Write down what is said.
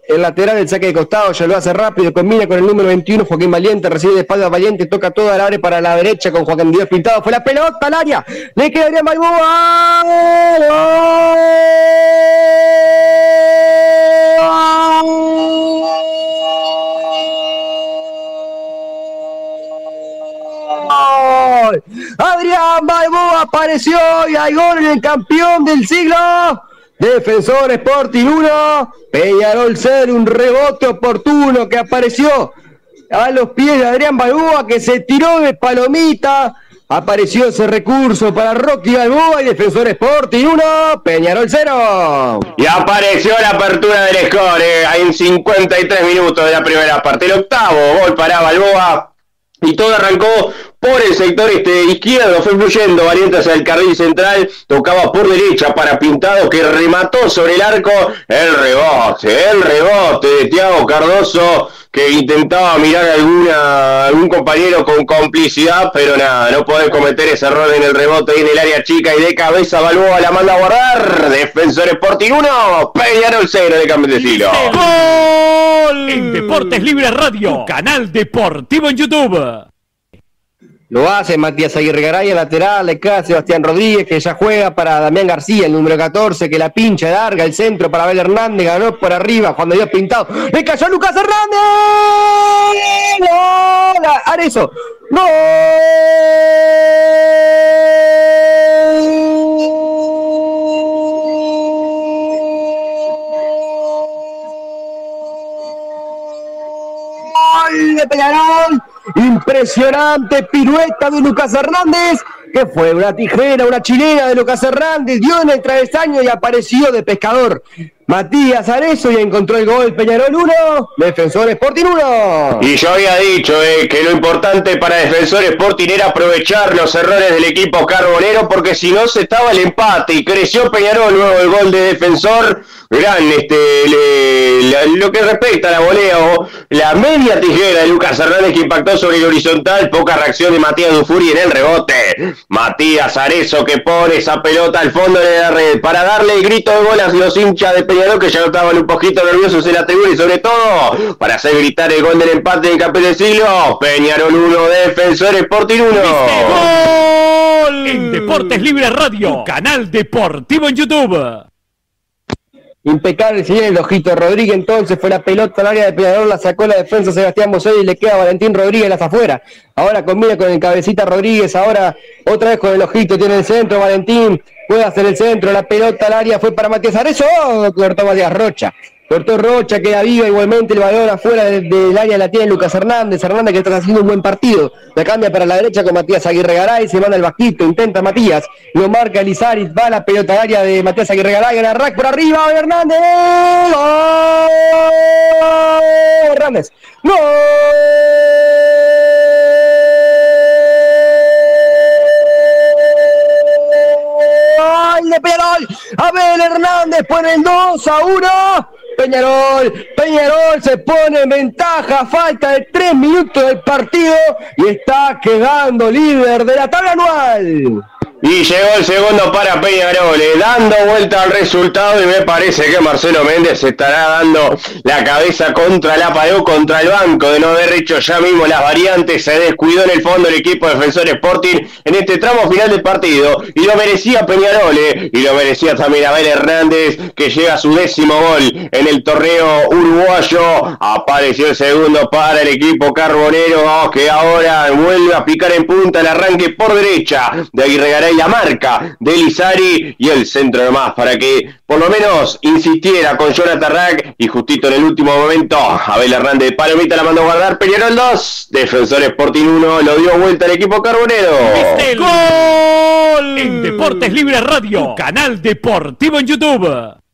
el lateral del saque de costado, ya lo hace rápido, combina con el número 21, Joaquín Valiente, recibe de espalda Valiente, toca toda la área para la derecha con Joaquín Dios Pintado, fue la pelota al área, le queda Adrián Balboa, ¡gol! Adrián Balboa apareció y hay gol en el campeón del siglo. Defensor Sporting 1, Peñarol 0, un rebote oportuno que apareció a los pies de Adrián Balboa, que se tiró de palomita. Apareció ese recurso para Rocky Balboa y Defensor Sporting 1, Peñarol 0. Y apareció la apertura del score, hay en 53 minutos de la primera parte. El octavo gol para Balboa. Y todo arrancó por el sector izquierdo, fue fluyendo Valiente hacia el carril central, tocaba por derecha para Pintado, que remató sobre el arco. El rebote de Thiago Cardoso, que intentaba mirar a algún compañero con complicidad, pero nada, no puede cometer ese error en el rebote y en el área chica, y de cabeza Balboa la manda a guardar. Defensor Sporting 1, Peñarol 0 de cambio de siglo. ¡Gol! En Deportes Libre Radio, tu canal deportivo en YouTube. Lo hace Matías Aguirre Garay, lateral, le queda Sebastián Rodríguez, que ya juega para Damián García, el número 14, que la pincha larga, el centro para Abel Hernández, ganó por arriba, Juan de Dios Pintado, le cayó a Lucas Hernández, ¡gol! Arezzo, ¡gol! De Peñarol, impresionante pirueta de Lucas Hernández, que fue una tijera, una chilena de Lucas Hernández, dio en el travesaño y apareció de pescador Matías Arezzo y encontró el gol. Peñarol 1, Defensor Sporting 1. Y yo había dicho que lo importante para Defensor Sporting era aprovechar los errores del equipo carbonero, porque si no se estaba el empate y creció Peñarol luego el gol de Defensor. Gran lo que respecta a la volea o la media tijera de Lucas Hernández, que impactó sobre el horizontal, poca reacción de Matías Dufuri en el rebote. Matías Arezzo, que pone esa pelota al fondo de la red para darle el grito de gol a los hinchas de Peñarol, que ya estaban un poquito nerviosos en la tribuna, y sobre todo para hacer gritar el gol del empate del campeón del siglo. Peñarol 1, Defensor Sporting 1. ¡Gol! En Deportes Libre Radio, tu canal deportivo en YouTube. Impecable el señor el Ojito Rodríguez, entonces fue la pelota al área de Peñarol, la sacó la defensa Sebastián Bosé y le queda a Valentín Rodríguez las afuera. Ahora combina con el cabecita Rodríguez, ahora otra vez con el Ojito, tiene el centro, Valentín puede hacer el centro, la pelota al área fue para Matías Arezzo, cortó Matías Rocha. Cortó Rocha, queda viva igualmente, el balón afuera del área la tiene Lucas Hernández, que está haciendo un buen partido, la cambia para la derecha con Matías Aguirre Garay, se manda el bajito, intenta Matías, lo marca Lizariz, va la pelota al área de Matías Aguirre Garay, gana Rack por arriba, Hernández, ¡gol! Hernández, ¡gol! De Peñarol, Abel Hernández pone el 2-1. Peñarol se pone en ventaja, falta de 3 minutos del partido y está quedando líder de la tabla anual. Y llegó el segundo para Peñarol, dando vuelta al resultado, y me parece que Marcelo Méndez estará dando la cabeza contra la pared o contra el banco de no haber hecho ya mismo las variantes. Se descuidó en el fondo el equipo Defensor Sporting en este tramo final del partido, y lo merecía Peñarol, y lo merecía también Abel Hernández, que llega a su 10º gol en el torneo uruguayo. Apareció el segundo para el equipo carbonero, que ahora vuelve a picar en punta. El arranque por derecha de Aguirre Garay, la marca de Lizari y el centro nomás para que por lo menos insistiera con Jonathan Rack, y justito en el último momento Abel Hernández de palomita la mandó a guardar. Peñarol 2, Defensor Sporting 1, lo dio vuelta el equipo carbonero. ¡Gol! En Deportes Libre Radio, tu canal deportivo en YouTube.